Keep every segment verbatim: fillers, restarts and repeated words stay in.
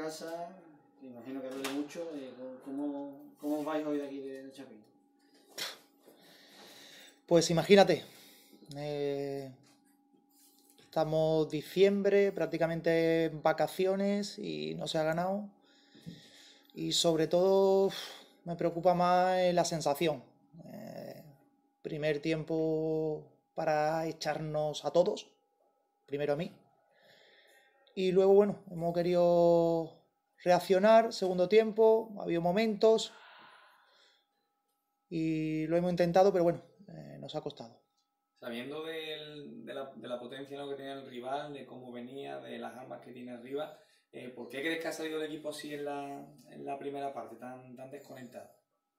casa, me imagino que duele mucho. Eh, ¿cómo, ¿Cómo vais hoy de aquí de, de Chapín? Pues imagínate, eh, estamos diciembre, prácticamente en vacaciones y no se ha ganado. Y sobre todo me preocupa más la sensación. Eh, primer tiempo para echarnos a todos, primero a mí. Y luego, bueno, hemos querido reaccionar, segundo tiempo, ha habido momentos y lo hemos intentado, pero bueno, eh, nos ha costado. Sabiendo del, de, la, de la potencia, ¿no?, que tenía el rival, de cómo venía, de las armas que tiene arriba, eh, ¿por qué crees que ha salido el equipo así en la, en la primera parte, tan, tan desconectado?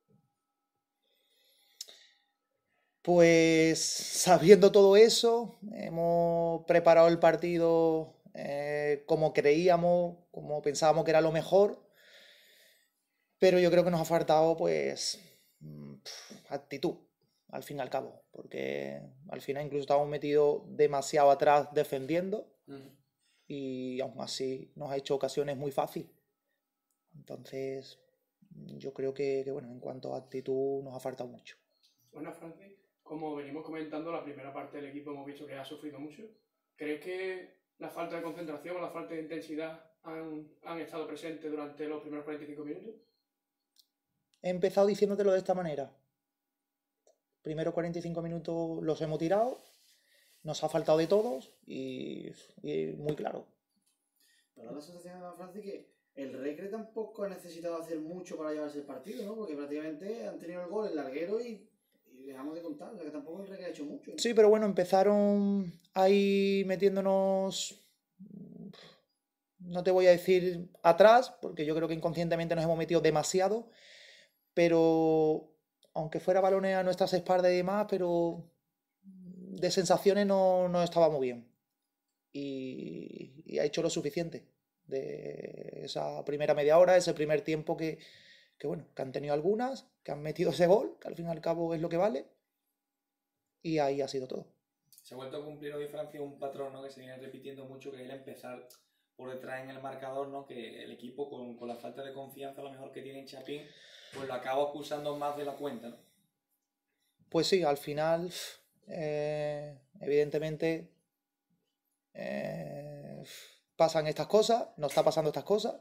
Pues sabiendo todo eso, hemos preparado el partido eh, como creíamos, como pensábamos que era lo mejor, pero yo creo que nos ha faltado pues actitud, al fin y al cabo, porque al final incluso estábamos metidos demasiado atrás defendiendo uh-huh. y aún así nos ha hecho ocasiones muy fáciles. Entonces yo creo que, que bueno, en cuanto a actitud nos ha faltado mucho. Bueno, Francis, como venimos comentando, la primera parte del equipo hemos visto que ha sufrido mucho. ¿Crees que la falta de concentración o la falta de intensidad han, han estado presentes durante los primeros cuarenta y cinco minutos? He empezado diciéndotelo de esta manera. Primero cuarenta y cinco minutos los hemos tirado, nos ha faltado de todos y, y muy claro. Pero da la sensación, Francis, que el Recre tampoco ha necesitado hacer mucho para llevarse el partido, ¿no? Porque prácticamente han tenido el gol, el larguero y, y dejamos de contar. O sea que tampoco el Recre ha hecho mucho, ¿no? Sí, pero bueno, empezaron ahí metiéndonos, no te voy a decir atrás, porque yo creo que inconscientemente nos hemos metido demasiado, pero aunque fuera balones a nuestras espaldas y demás, pero de sensaciones no, no estábamos bien. Y, y ha hecho lo suficiente de esa primera media hora, ese primer tiempo que, que, bueno, que han tenido algunas, que han metido ese gol, que al fin y al cabo es lo que vale, y ahí ha sido todo. Se ha vuelto a cumplir hoy Francia un patrón, ¿no?, que se viene repitiendo mucho, que es el empezar por detrás en el marcador, ¿no?, que el equipo con, con la falta de confianza a lo mejor que tiene en Chapín, pues lo acaba acusando más de la cuenta, ¿no? Pues sí, al final, eh, evidentemente, eh, pasan estas cosas, nos está pasando estas cosas,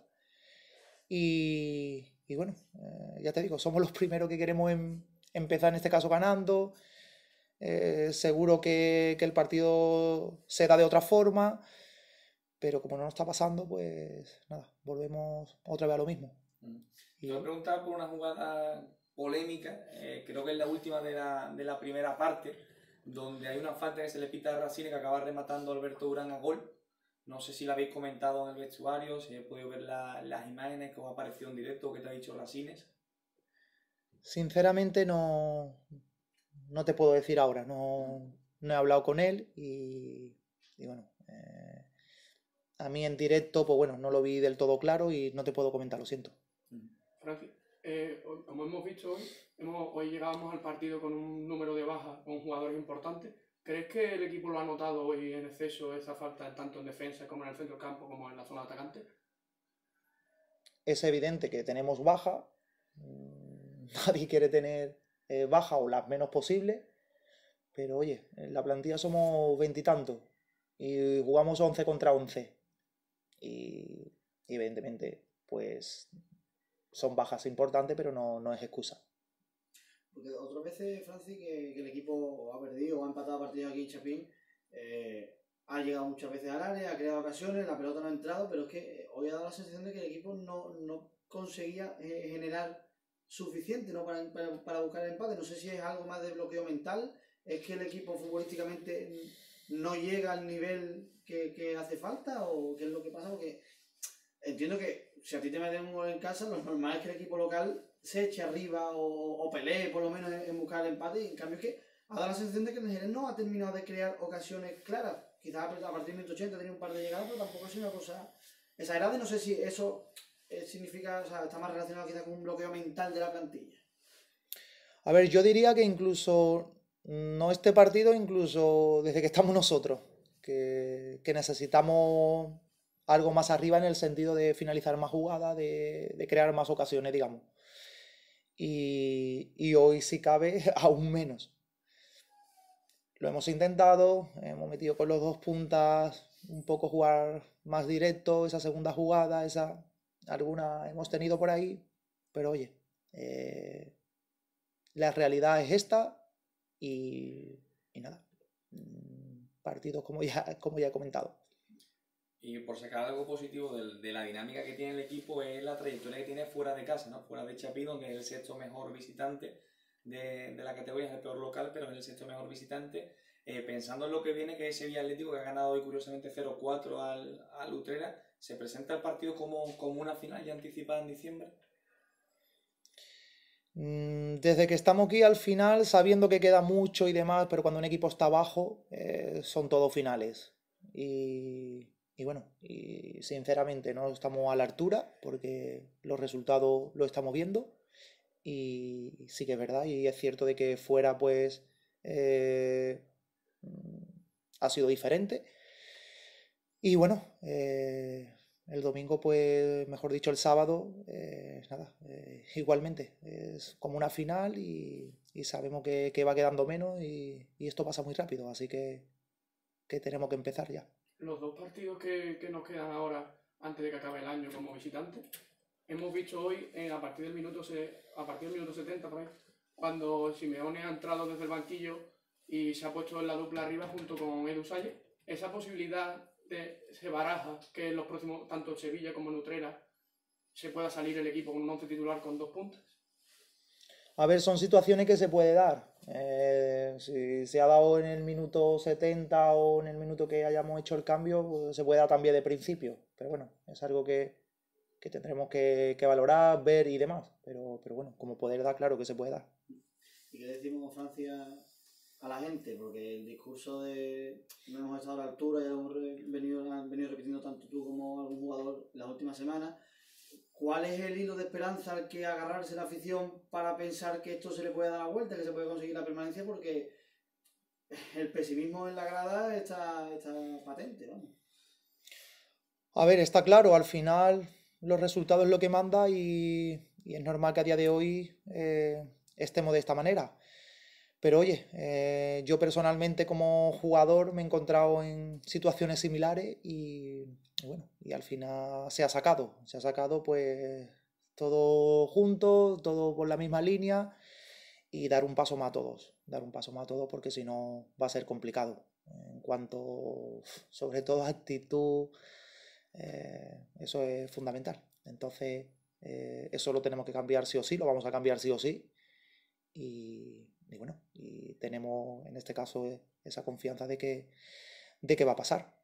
y, y bueno, eh, ya te digo, somos los primeros que queremos em, empezar en este caso ganando, eh, seguro que, que el partido se da de otra forma, pero como no nos está pasando, pues nada, volvemos otra vez a lo mismo. Mm. Y... Te voy a preguntar por una jugada polémica, eh, creo que es la última de la, de la primera parte, donde hay una falta que se le pita a Racine que acaba rematando a Alberto Durán a gol. No sé si la habéis comentado en el vestuario, si habéis podido ver la, las imágenes que os ha aparecido en directo, que te ha dicho Racines. Sinceramente no, no te puedo decir ahora, no, no he hablado con él y, y bueno, eh, a mí en directo, pues bueno, no lo vi del todo claro y no te puedo comentar, lo siento. Francis, eh, como hemos visto hoy, hemos, hoy llegábamos al partido con un número de bajas, con jugadores importantes. ¿Crees que el equipo lo ha notado hoy en exceso, esa falta tanto en defensa como en el centro del campo como en la zona de atacante? Es evidente que tenemos baja, nadie quiere tener eh, baja o las menos posibles, pero oye, en la plantilla somos veintitantos y, y jugamos once contra once y, y evidentemente pues son bajas importantes, pero no, no es excusa. Porque otras veces, Francis, que, que el equipo ha perdido o ha empatado partidos aquí en Chapín, eh, ha llegado muchas veces al área, ha creado ocasiones, la pelota no ha entrado, pero es que hoy ha dado la sensación de que el equipo no, no conseguía eh, generar suficiente, ¿no?, para, para, para buscar el empate. No sé si es algo más de bloqueo mental, es que el equipo futbolísticamente no llega al nivel que, que hace falta, o qué es lo que pasa, porque entiendo que si a ti te meten un gol en casa, lo normal es que el equipo local se eche arriba o, o pelee por lo menos en, en buscar el empate, y en cambio es que ha dado la sensación de que el Jerez no ha terminado de crear ocasiones claras. Quizás a partir del minuto ochenta tenía un par de llegadas, pero tampoco ha sido una cosa exagerada, y no sé si eso eh, significa, o sea, está más relacionado quizás con un bloqueo mental de la plantilla. A ver, yo diría que incluso, no este partido, incluso desde que estamos nosotros, que, que necesitamos algo más arriba en el sentido de finalizar más jugadas, de, de crear más ocasiones, digamos. Y, y hoy, si cabe, aún menos. Lo hemos intentado, hemos metido con los dos puntas, un poco jugar más directo, esa segunda jugada, esa alguna hemos tenido por ahí, pero oye, eh, la realidad es esta y, y nada, partidos como ya, como ya he comentado. Y por sacar algo positivo de, de la dinámica que tiene el equipo es la trayectoria que tiene fuera de casa, ¿no? Fuera de Chapí, donde es el sexto mejor visitante de, de la categoría, es el peor local, pero es el sexto mejor visitante. Eh, pensando en lo que viene, que es Sevilla Atlético, que ha ganado hoy curiosamente cero cuatro al, al Utrera, ¿se presenta el partido como, como una final ya anticipada en diciembre? Desde que estamos aquí al final, sabiendo que queda mucho y demás, pero cuando un equipo está abajo, eh, son todos finales. Y... Y bueno, y sinceramente no estamos a la altura porque los resultados lo estamos viendo y sí que es verdad y es cierto de que fuera pues eh, ha sido diferente y bueno, eh, el domingo pues mejor dicho el sábado, eh, nada, eh, igualmente es como una final y, y sabemos que, que va quedando menos y, y esto pasa muy rápido, así que, que tenemos que empezar ya. Los dos partidos que, que nos quedan ahora, antes de que acabe el año como visitante, hemos visto hoy, eh, a, partir del minuto se, a partir del minuto setenta, por ahí, cuando Simeone ha entrado desde el banquillo y se ha puesto en la dupla arriba junto con Edu Salle, esa posibilidad de, se baraja que en los próximos, tanto en Sevilla como en Utrera, se pueda salir el equipo con un once titular con dos puntas. A ver, son situaciones que se puede dar. Eh, si se ha dado en el minuto setenta o en el minuto que hayamos hecho el cambio, pues se puede dar también de principio. Pero bueno, es algo que, que tendremos que, que valorar, ver y demás. Pero, pero bueno, como poder dar, claro que se puede dar. ¿Y qué decimos, Francia, a la gente? Porque el discurso de no hemos estado a la altura, ya lo hemos venido, venido repitiendo tanto tú como algún jugador las últimas semanas. ¿Cuál es el hilo de esperanza al que agarrarse la afición para pensar que esto se le puede dar la vuelta, que se puede conseguir la permanencia? Porque el pesimismo en la grada está, está patente, vamos. A ver, está claro, al final los resultados es lo que manda y, y es normal que a día de hoy eh, estemos de esta manera. Pero oye, eh, yo personalmente como jugador me he encontrado en situaciones similares y, y bueno, y al final se ha sacado, se ha sacado pues todo junto, todo por la misma línea y dar un paso más a todos, dar un paso más a todos porque si no va a ser complicado. En cuanto, sobre todo actitud, eh, eso es fundamental. Entonces, eh, eso lo tenemos que cambiar sí o sí, lo vamos a cambiar sí o sí. Y, y bueno, y tenemos en este caso esa confianza de que, de que va a pasar.